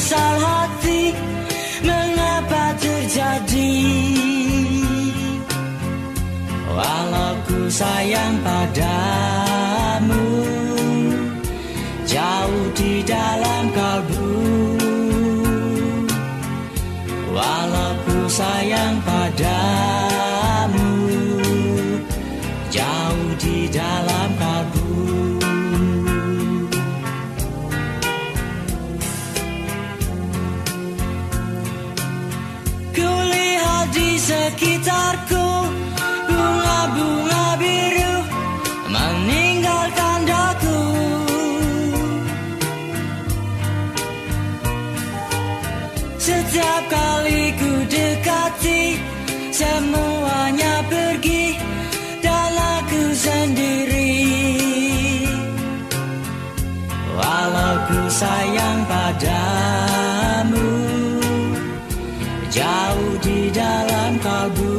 sesal hati, mengapa terjadi? Walau ku sayang padamu, jauh di dalam kalbu. Walau ku sayang padamu, jauh di dalam kalbu. Kulihat di sekitarku bunga-bunga biru meninggalkan daku. Setiap kali ku dekati, semuanya pergi dan aku sendiri. Walau ku sayang padamu, jauh di dalam kalbu.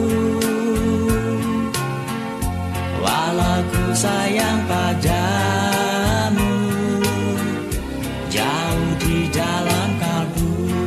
Walau ku sayang padamu, jauh di dalam kalbu.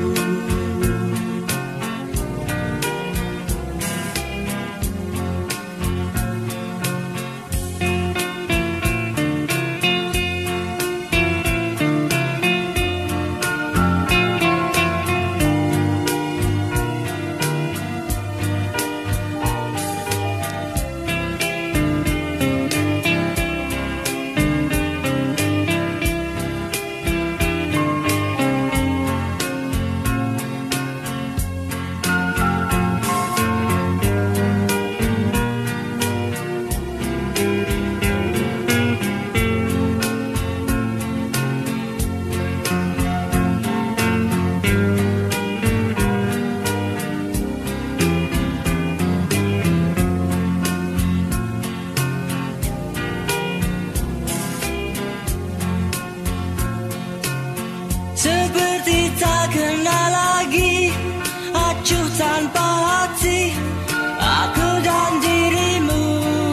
Seperti tak kenal lagi, acuh tanpa hati, aku dan dirimu.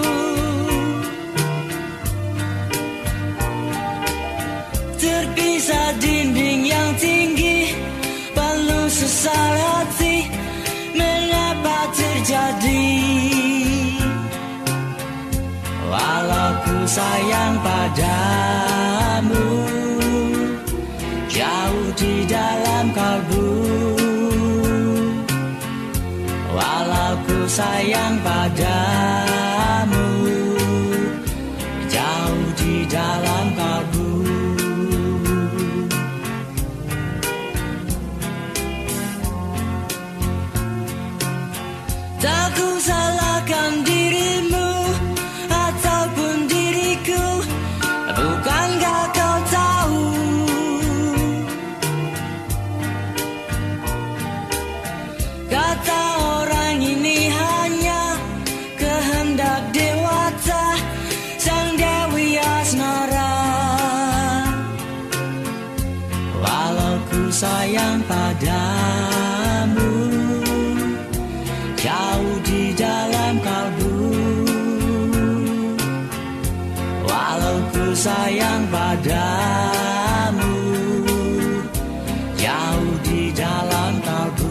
Terpisah dinding yang tinggi, penuh sesal hati, mengapa terjadi? Walau ku sayang padamu, jauh di dalam kalbu. Walau ku sayang padamu, jauh di dalam kalbu. Tak ku salahkan dirimu ataupun diriku, bukankah kau tahu? Kata orang ini hanya kehendak dewata sang Dewi Asmara. Walau ku sayang padamu, jauh di dalam kalbu. Walau ku sayang padamu, jauh di dalam kalbu.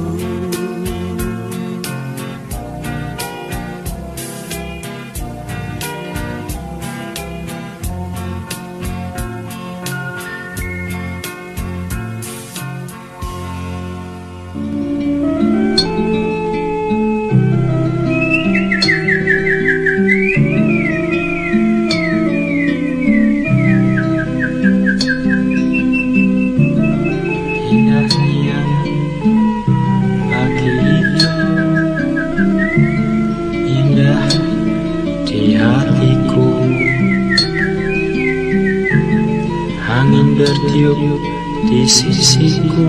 Angin bertiup di sisiku,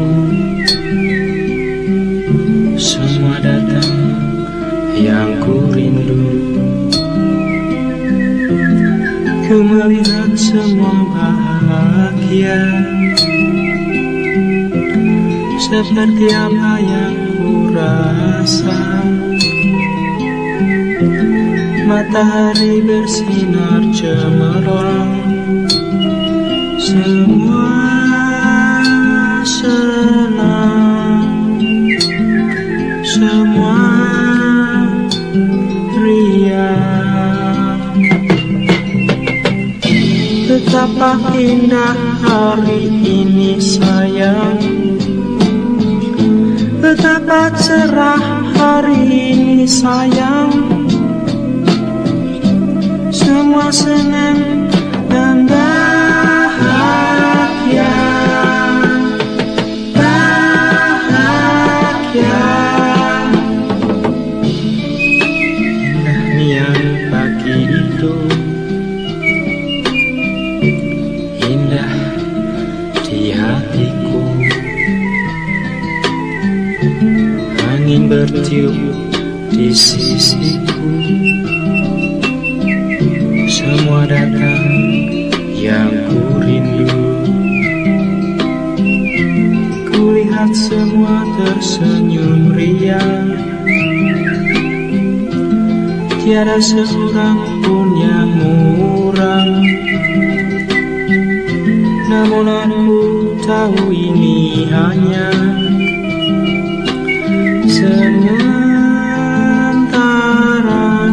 semua datang yang ku rindu. Ku melihat semua bahagia, seperti apa yang ku rasa. Matahari bersinar cemerlang, semua senang. indah hari ini sayang, betapa cerah hari ini sayang. Semua senang dan bahagia, bahagia. Indahnya pagi itu, indah di hatiku. Angin bertiup di sisiku, semua datang yang ku rindu. Kulihat semua tersenyum riang, tiada seorang pun yang murang. Namun aku tahu ini hanya sementara,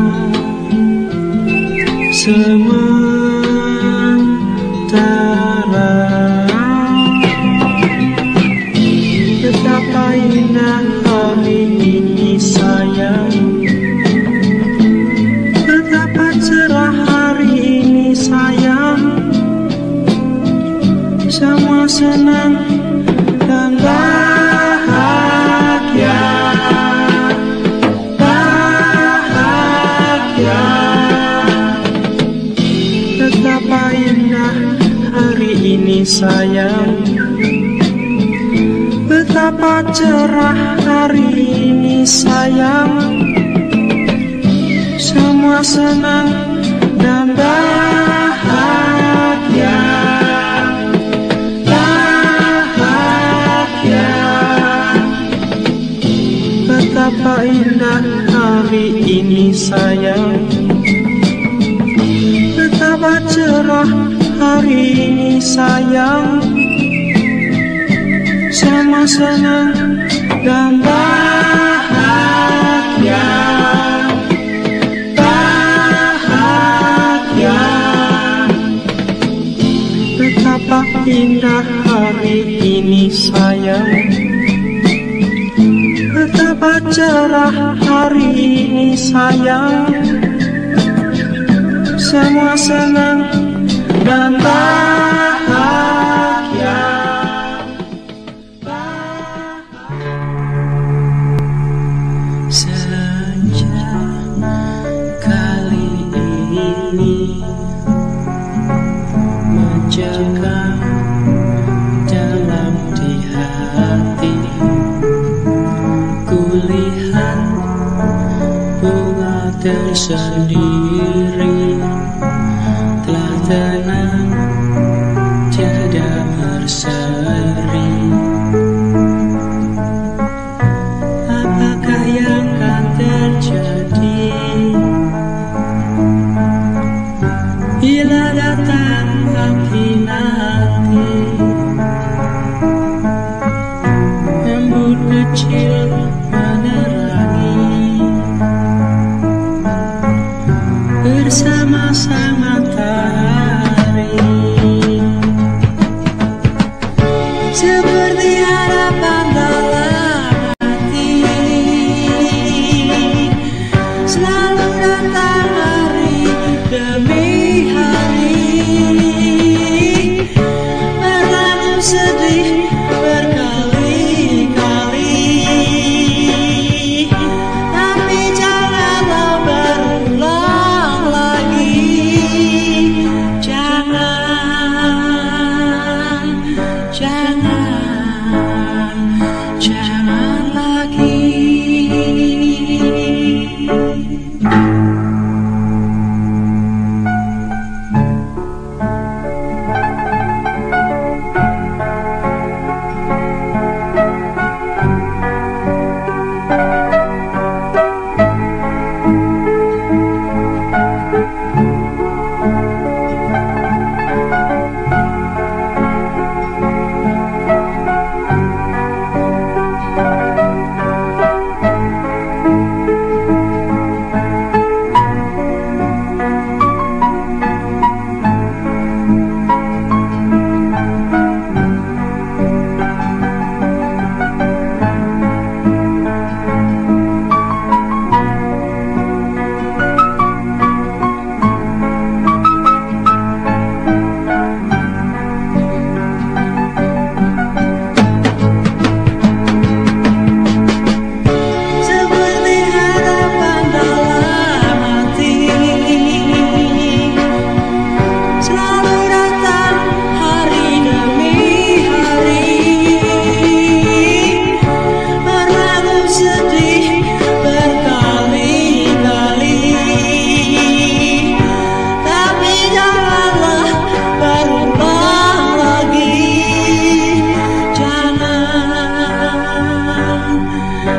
sementara. Betapa indah hari ini sayang, betapa cerah hari ini sayang. Semua senang dan bahagia, bahagia. Betapa indah hari ini sayang, betapa cerah hari ini sayang. Semua senang dan bahagia, bahagia. Betapa indah hari ini sayang, betapa cerah hari ini sayang. Semua senang dan bahagia, bahagia. Betapa indah hari ini sayang, betapa cerah hari ini sayang. Semua senang dan bahagia, senja kali ini mencekam dalam di hati. Kulihat bunga tersendiri telah tenang, tiada berseri. Apakah yang akan terjadi bila datang pagi nanti? Embun kecil menerangi bersama sang matahari, seperti harapan dalam hati. Selalu datang hari demi hari, berlalu sedih berkali-kali.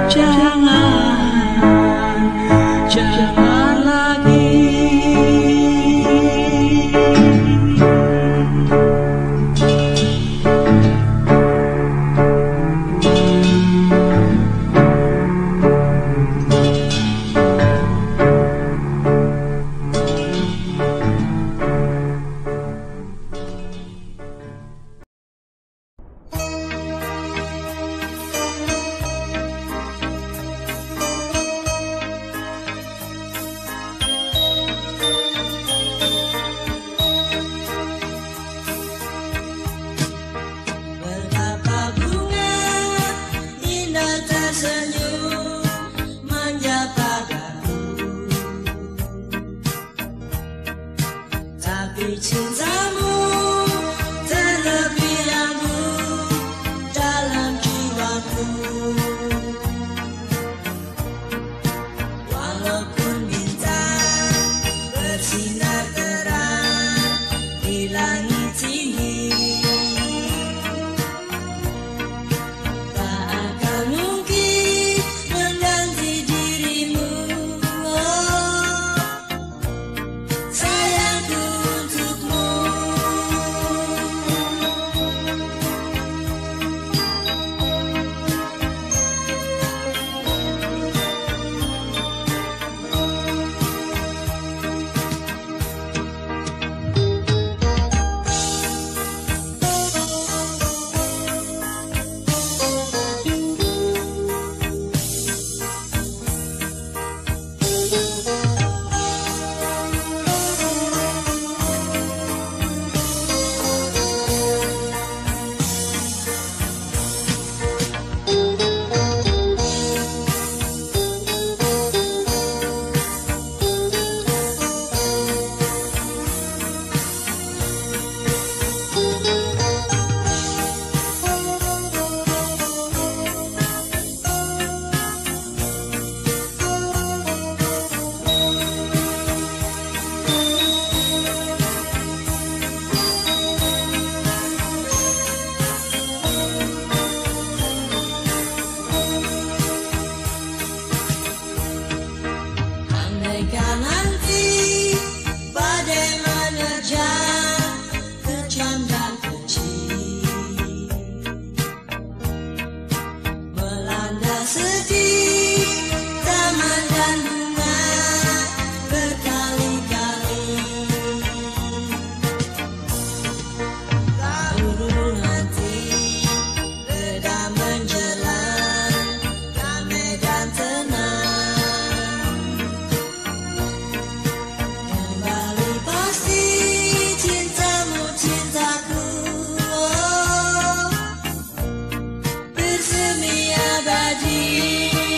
Jangan lagi. Cintamu terlebih lalu dalam jiwaku, walaupun bintang bersinar terang di langit tinggi, tak akan mungkin mengganti dirimu. Sayangku untukmu. Andaikan nanti badai menerjang kejam dan keji, melanda sedih taman dan bunga berkali-kali, urung hati reda menjelang damai dan tenang. Bersemi abadi.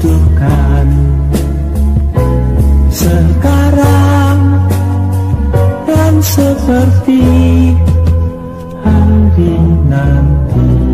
butuhkan sekarang dan seperti hari nanti.